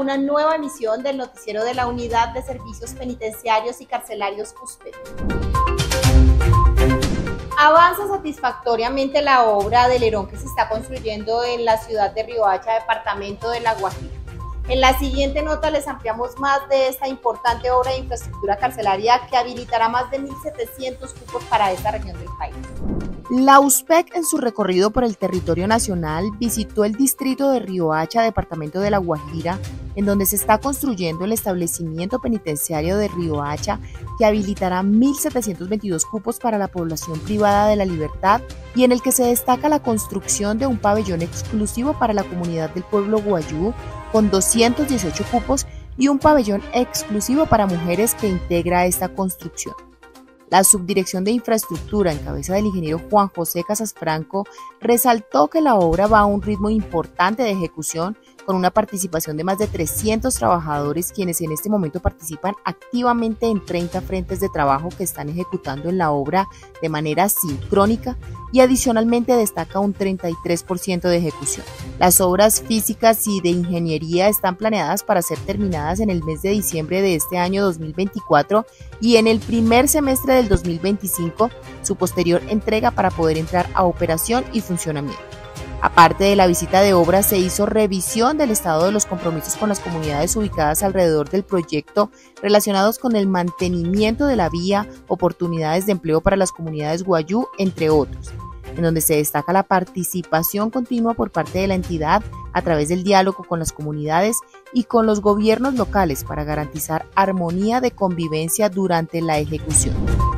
una nueva emisión del noticiero de la Unidad de Servicios Penitenciarios y Carcelarios USPEC. Avanza satisfactoriamente la obra del Herón que se está construyendo en la ciudad de Riohacha, departamento de La Guajira. En la siguiente nota les ampliamos más de esta importante obra de infraestructura carcelaria que habilitará más de 1.700 cupos para esta región del país. La USPEC, en su recorrido por el territorio nacional, visitó el distrito de Riohacha, departamento de La Guajira, en donde se está construyendo el establecimiento penitenciario de Riohacha, que habilitará 1.722 cupos para la población privada de la libertad y en el que se destaca la construcción de un pabellón exclusivo para la comunidad del pueblo guayú, con 218 cupos, y un pabellón exclusivo para mujeres que integra esta construcción. La Subdirección de Infraestructura, en cabeza del ingeniero Juan José Casas Franco, resaltó que la obra va a un ritmo importante de ejecución, con una participación de más de 300 trabajadores, quienes en este momento participan activamente en 30 frentes de trabajo que están ejecutando en la obra de manera sincrónica, y adicionalmente destaca un 33% de ejecución. Las obras físicas y de ingeniería están planeadas para ser terminadas en el mes de diciembre de este año 2024 y en el primer semestre del 2025, su posterior entrega para poder entrar a operación y funcionamiento. Aparte de la visita de obra, se hizo revisión del estado de los compromisos con las comunidades ubicadas alrededor del proyecto relacionados con el mantenimiento de la vía, oportunidades de empleo para las comunidades guayú, entre otros, en donde se destaca la participación continua por parte de la entidad a través del diálogo con las comunidades y con los gobiernos locales para garantizar armonía de convivencia durante la ejecución.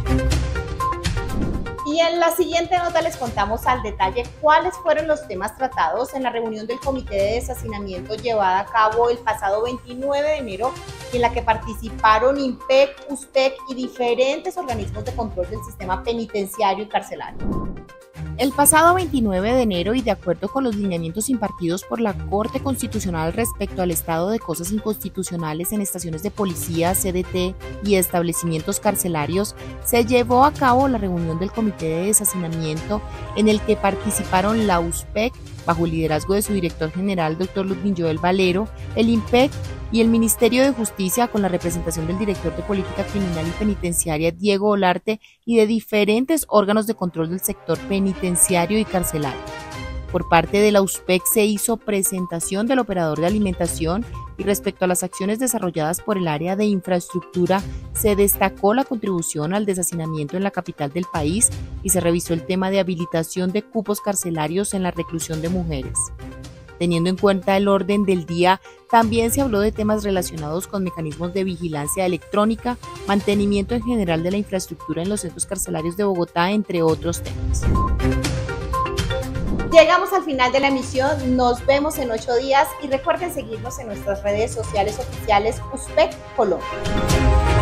Y en la siguiente nota les contamos al detalle cuáles fueron los temas tratados en la reunión del Comité de Deshacinamiento llevada a cabo el pasado 29 de enero, en la que participaron INPEC, USPEC y diferentes organismos de control del sistema penitenciario y carcelario. El pasado 29 de enero, y de acuerdo con los lineamientos impartidos por la Corte Constitucional respecto al estado de cosas inconstitucionales en estaciones de policía, CDT y establecimientos carcelarios, se llevó a cabo la reunión del Comité de Deshacinamiento, en el que participaron la USPEC, bajo el liderazgo de su director general, Dr. Ludwig Joel Valero, el INPEC y el Ministerio de Justicia, con la representación del director de Política Criminal y Penitenciaria, Diego Olarte, y de diferentes órganos de control del sector penitenciario y carcelario. Por parte de la USPEC se hizo presentación del operador de alimentación, y respecto a las acciones desarrolladas por el área de infraestructura, se destacó la contribución al deshacinamiento en la capital del país y se revisó el tema de habilitación de cupos carcelarios en la reclusión de mujeres. Teniendo en cuenta el orden del día, también se habló de temas relacionados con mecanismos de vigilancia electrónica, mantenimiento en general de la infraestructura en los centros carcelarios de Bogotá, entre otros temas. Llegamos al final de la emisión, nos vemos en 8 días y recuerden seguirnos en nuestras redes sociales oficiales USPEC Colombia.